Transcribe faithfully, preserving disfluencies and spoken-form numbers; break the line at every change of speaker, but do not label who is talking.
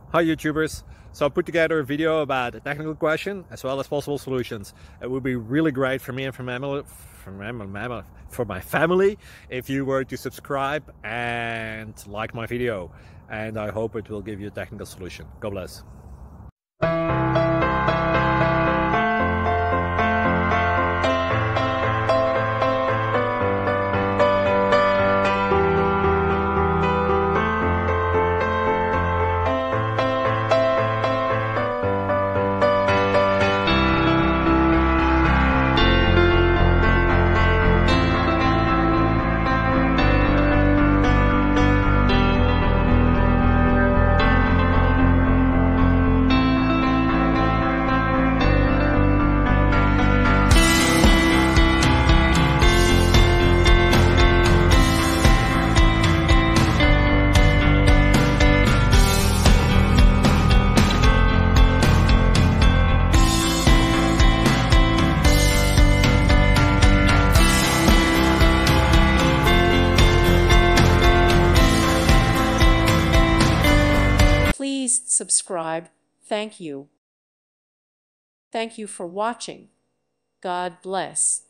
Hi YouTubers! So I put together a video about a technical question as well as possible solutions. It would be really great for me and for my family, for my, for my family if you were to subscribe and like my video, and I hope it will give you a technical solution. God bless.
Please subscribe. Thank you. Thank you for watching. God bless.